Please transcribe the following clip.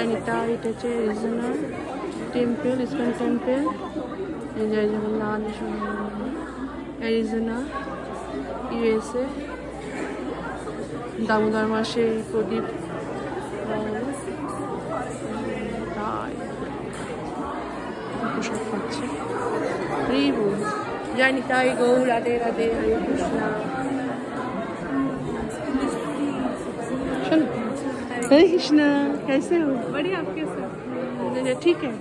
জয় নিতাই, এটা হচ্ছে Arizona temple, ISKCON temple. এই জয় জগন্নাথ, এরিজোনা ইউএসএ। দামোদর মাসে প্রদীপ তাই প্রসাদ পাচ্ছে। जय निताई गौ, राधे राधे, हरे कृष्णा। हरे कृष्णा, कैसे हो? बढ़िया, आप कैसे? ठीक है।